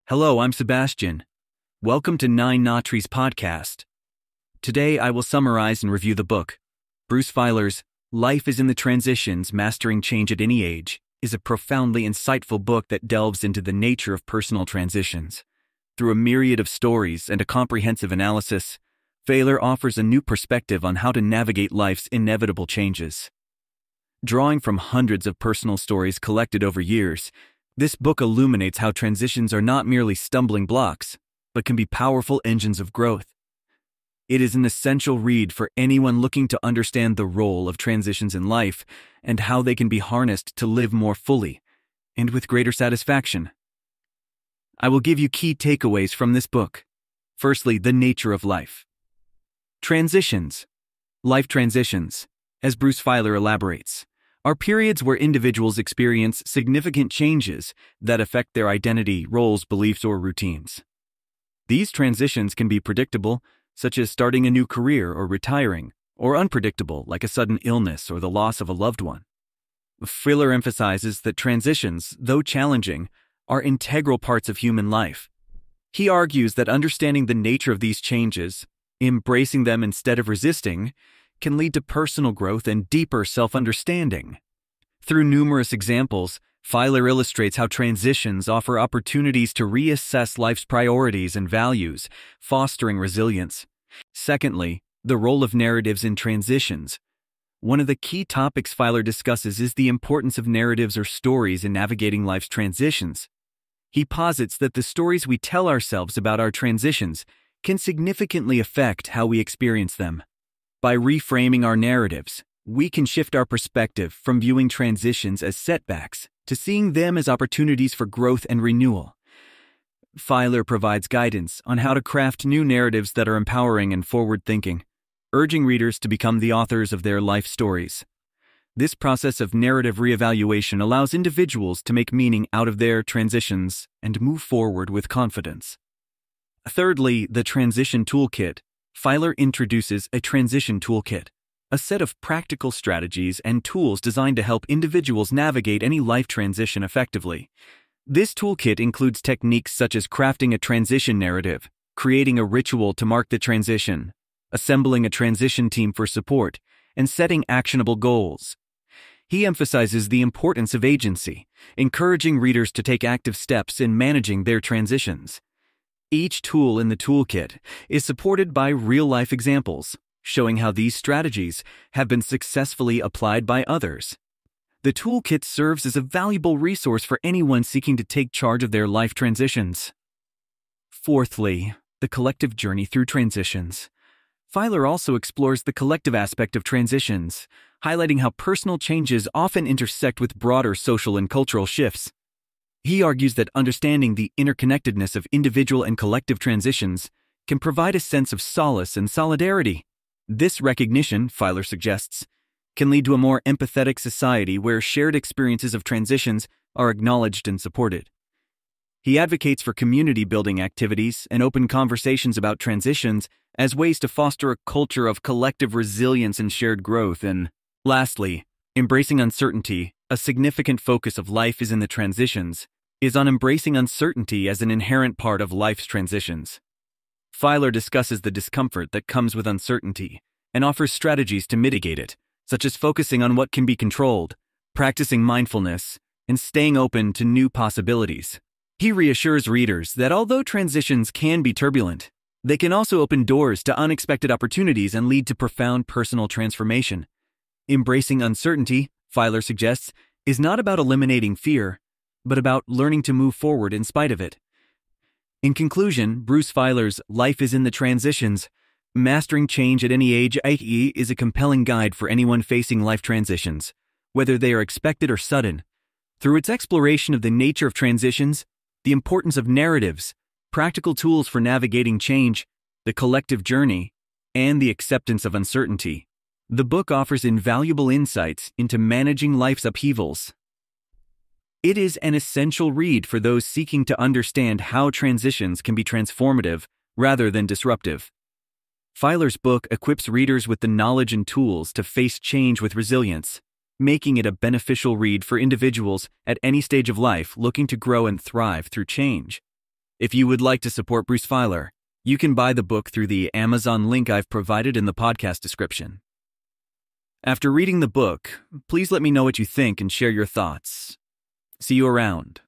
Hello, I'm Sebastian. Welcome to Nine Nautries podcast. Today I will summarize and review the book. Bruce Feiler's Life is in the Transitions, Mastering Change at Any Age is a profoundly insightful book that delves into the nature of personal transitions. Through a myriad of stories and a comprehensive analysis, Feiler offers a new perspective on how to navigate life's inevitable changes. Drawing from hundreds of personal stories collected over years, this book illuminates how transitions are not merely stumbling blocks, but can be powerful engines of growth. It is an essential read for anyone looking to understand the role of transitions in life and how they can be harnessed to live more fully and with greater satisfaction. I will give you key takeaways from this book. Firstly, the nature of life. Transitions. Life transitions, as Bruce Feiler elaborates, are periods where individuals experience significant changes that affect their identity, roles, beliefs, or routines. These transitions can be predictable, such as starting a new career or retiring, or unpredictable, like a sudden illness or the loss of a loved one. Feiler emphasizes that transitions, though challenging, are integral parts of human life. He argues that understanding the nature of these changes, embracing them instead of resisting, can lead to personal growth and deeper self-understanding. Through numerous examples, Feiler illustrates how transitions offer opportunities to reassess life's priorities and values, fostering resilience. Secondly, the role of narratives in transitions. One of the key topics Feiler discusses is the importance of narratives or stories in navigating life's transitions. He posits that the stories we tell ourselves about our transitions can significantly affect how we experience them. By reframing our narratives, we can shift our perspective from viewing transitions as setbacks to seeing them as opportunities for growth and renewal. Feiler provides guidance on how to craft new narratives that are empowering and forward-thinking, urging readers to become the authors of their life stories. This process of narrative reevaluation allows individuals to make meaning out of their transitions and move forward with confidence. Thirdly, the transition toolkit. Feiler introduces a transition toolkit, a set of practical strategies and tools designed to help individuals navigate any life transition effectively. This toolkit includes techniques such as crafting a transition narrative, creating a ritual to mark the transition, assembling a transition team for support, and setting actionable goals. He emphasizes the importance of agency, encouraging readers to take active steps in managing their transitions. Each tool in the toolkit is supported by real-life examples, showing how these strategies have been successfully applied by others. The toolkit serves as a valuable resource for anyone seeking to take charge of their life transitions. Fourthly, the collective journey through transitions. Feiler also explores the collective aspect of transitions, highlighting how personal changes often intersect with broader social and cultural shifts. He argues that understanding the interconnectedness of individual and collective transitions can provide a sense of solace and solidarity. This recognition, Feiler suggests, can lead to a more empathetic society where shared experiences of transitions are acknowledged and supported. He advocates for community-building activities and open conversations about transitions as ways to foster a culture of collective resilience and shared growth. And lastly, embracing uncertainty. A significant focus of Life is in the Transitions is on embracing uncertainty as an inherent part of life's transitions. Feiler discusses the discomfort that comes with uncertainty and offers strategies to mitigate it, such as focusing on what can be controlled, practicing mindfulness, and staying open to new possibilities. He reassures readers that although transitions can be turbulent, they can also open doors to unexpected opportunities and lead to profound personal transformation. Embracing uncertainty, Feiler suggests, is not about eliminating fear, but about learning to move forward in spite of it. In conclusion, Bruce Feiler's Life is in the Transitions, Mastering Change at Any Age is a compelling guide for anyone facing life transitions, whether they are expected or sudden. Through its exploration of the nature of transitions, the importance of narratives, practical tools for navigating change, the collective journey, and the acceptance of uncertainty, the book offers invaluable insights into managing life's upheavals. It is an essential read for those seeking to understand how transitions can be transformative rather than disruptive. Feiler's book equips readers with the knowledge and tools to face change with resilience, making it a beneficial read for individuals at any stage of life looking to grow and thrive through change. If you would like to support Bruce Feiler, you can buy the book through the Amazon link I've provided in the podcast description. After reading the book, please let me know what you think and share your thoughts. See you around.